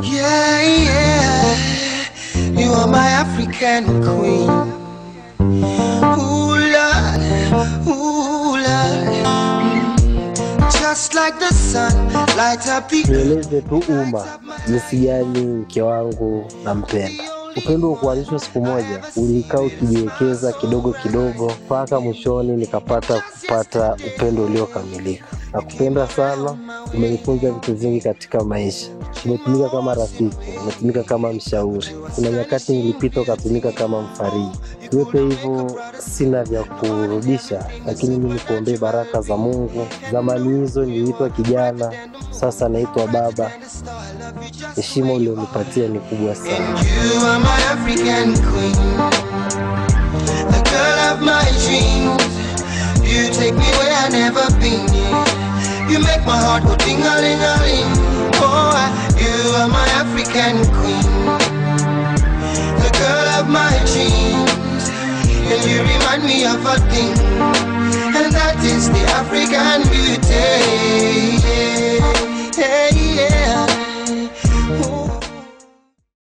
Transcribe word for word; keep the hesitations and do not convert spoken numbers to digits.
Yeah, yeah, you are my African queen. Ooh, Lord, ooh, Lord. Just like the sun, light up the... Nieleze tu umma jinsi gani mke wangu nampenda. Upendo ukuanzishwa siku moja, ulikaa ukijiwekeza kidogo kidogo mpaka mwishoni nikapata kupata upendo uliokamilika. Nakupenda sana, umenifunza vitu vingi katika maisha. Umetumika kama rafiki, umetumika kama mshauri. Kuna nyakati nilipita ukatumika kama mfariji. Yote hivyo sina vya kurudisha, lakini mimi nikuombee baraka za Mungu. Zamani hizo niliitwa kijana, sasa naitwa baba. Heshima ulionipatia ni kubwa sana. You are my African queen, the girl of my dreams. You take me where I never been. You make my heart go ding-a-ling-a-ling. Oh, you are my African queen, the girl of my dreams. And you remind me of a thing, and that is the African beauty.